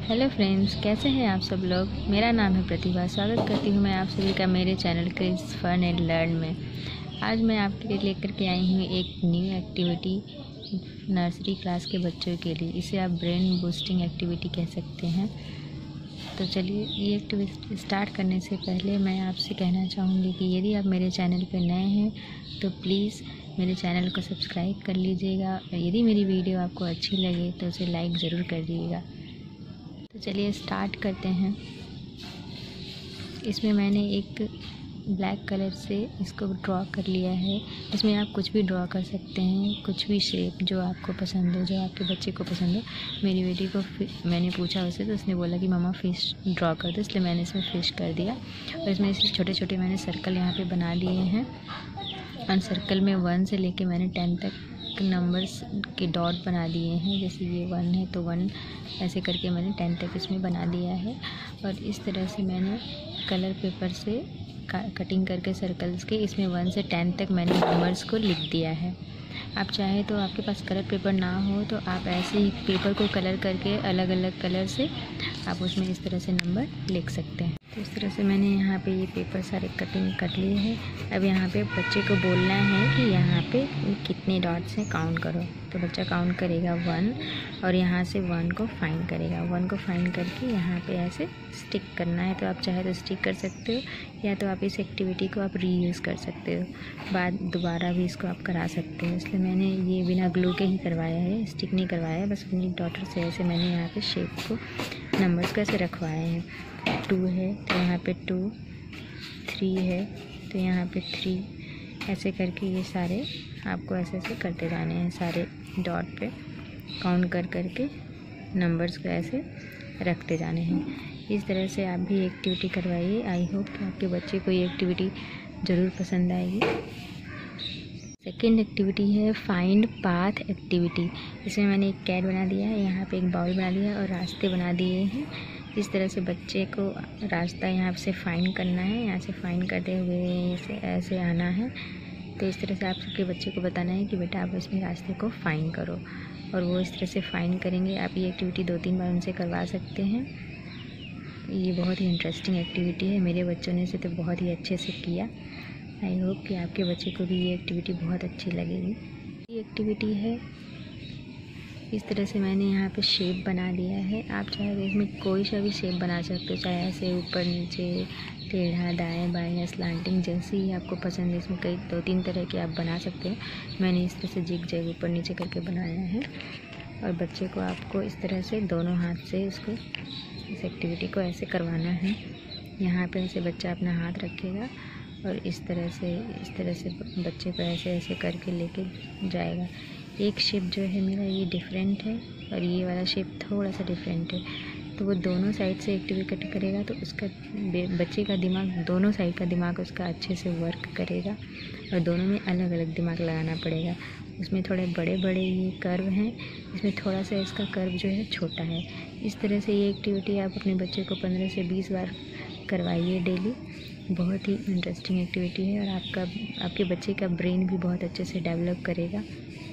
Hello friends, कैसे हैं आप सब लोग। मेरा नाम है प्रतिभा। स्वागत करती हूँ मैं आप सभी का मेरे channel Kris fun and learn में। आज मैं आपके लिए लेकर के आई हूँ एक न्यू एक्टिविटी नर्सरी क्लास के बच्चों के लिए। इसे आप ब्रेन बूस्टिंग एक्टिविटी कह सकते हैं। तो चलिए, ये एक्टिविटी स्टार्ट करने से पहले मैं आपसे कहना चाहूँगी कि यदि आप मेरे चैनल पर नए हैं तो प्लीज़ मेरे चैनल को सब्सक्राइब कर लीजिएगा, और यदि मेरी वीडियो आपको अच्छी लगे तो उसे लाइक ज़रूर कर दीजिएगा। तो चलिए स्टार्ट करते हैं। इसमें मैंने एक ब्लैक कलर से इसको ड्रॉ कर लिया है। इसमें आप कुछ भी ड्रॉ कर सकते हैं, कुछ भी शेप जो आपको पसंद हो, जो आपके बच्चे को पसंद हो। मेरी बेटी को मैंने पूछा उससे, तो उसने बोला कि मम्मा फ़िश ड्रॉ कर दो, इसलिए मैंने इसमें फ़िश कर दिया। और इसमें इसे छोटे छोटे मैंने सर्कल यहाँ पे बना दिए हैं, और सर्कल में 1 से लेके मैंने 10 तक नंबर्स के डॉट बना दिए हैं। जैसे ये 1 है तो 1 ऐसे करके मैंने 10 तक इसमें बना दिया है। और इस तरह से मैंने कलर पेपर से कटिंग करके सर्कल्स के इसमें 1 से 10 तक मैंने नंबर्स को लिख दिया है। आप चाहे तो, आपके पास कलर पेपर ना हो तो आप ऐसे ही पेपर को कलर करके अलग अलग कलर से आप उसमें इस तरह से नंबर लिख सकते हैं। तो इस तरह से मैंने यहाँ पे ये पेपर सारे कटिंग कर लिए हैं। अब यहाँ पे बच्चे को बोलना है कि यहाँ पे कितने डॉट्स हैं काउंट करो। तो बच्चा काउंट करेगा 1, और यहाँ से 1 को फाइंड करेगा। 1 को फाइंड करके यहाँ पे ऐसे स्टिक करना है। तो आप चाहे तो स्टिक कर सकते हो, या तो आप इस एक्टिविटी को आप रीयूज़ कर सकते हो, दोबारा भी इसको आप करा सकते हो। इसलिए मैंने ये बिना ग्लू के ही करवाया है, स्टिक नहीं करवाया है। बस अपनी डॉटर से ऐसे मैंने यहाँ पे शेप को नंबर्स को ऐसे रखवाए हैं। 2 है तो यहाँ पे 2, 3 है तो यहाँ पे 3, ऐसे करके ये सारे आपको ऐसे ऐसे करते जाने हैं। सारे डॉट पे काउंट कर करके नंबर्स को ऐसे रखते जाने हैं। इस तरह से आप भी एक्टिविटी करवाइए। आई होप कि आपके बच्चे को ये एक्टिविटी ज़रूर पसंद आएगी। सेकेंड एक्टिविटी है फाइंड पाथ एक्टिविटी। इसमें मैंने एक कैट बना दिया है, यहाँ पे एक बाउल बना दिया और रास्ते बना दिए हैं। इस तरह से बच्चे को रास्ता यहाँ से फाइंड करना है। यहाँ से फाइंड करते हुए इसे ऐसे आना है। तो इस तरह से आप सबके बच्चे को बताना है कि बेटा आप इसमें रास्ते को फाइंड करो, और वो इस तरह से फाइंड करेंगे। आप ये एक्टिविटी 2-3 बार उनसे करवा सकते हैं। ये बहुत ही इंटरेस्टिंग एक्टिविटी है। मेरे बच्चों ने इसे तो बहुत ही अच्छे से किया। आई होप कि आपके बच्चे को भी ये एक्टिविटी बहुत अच्छी लगेगी। ये एक्टिविटी है, इस तरह से मैंने यहाँ पे शेप बना दिया है। आप चाहे तो इसमें कोई सा भी शेप बना सकते हो, चाहे ऐसे ऊपर नीचे, टेढ़ा, दाएं बाएं, स्लांटिंग, जैसे ही आपको पसंद है। इसमें कई 2-3 तरह के आप बना सकते हैं। मैंने इस तरह से जिग जैग ऊपर नीचे करके बनाया है। और बच्चे को आपको इस तरह से दोनों हाथ से इसको इस एक्टिविटी को ऐसे करवाना है। यहाँ पे ऐसे बच्चा अपना हाथ रखेगा और इस तरह से बच्चे को ऐसे ऐसे करके लेके जाएगा। एक शेप जो है मेरा ये डिफरेंट है, और ये वाला शेप थोड़ा सा डिफरेंट है। तो वो दोनों साइड से एक्टिविटी करेगा तो उसका बच्चे का दिमाग, दोनों साइड का दिमाग उसका अच्छे से वर्क करेगा। और दोनों में अलग अलग दिमाग लगाना पड़ेगा। उसमें थोड़े बड़े बड़े ये कर्व हैं, इसमें थोड़ा सा इसका कर्व जो है छोटा है। इस तरह से ये एक्टिविटी आप अपने बच्चे को 15 से 20 बार करवाइए डेली। बहुत ही इंटरेस्टिंग एक्टिविटी है, और आपके बच्चे का ब्रेन भी बहुत अच्छे से डेवलप करेगा।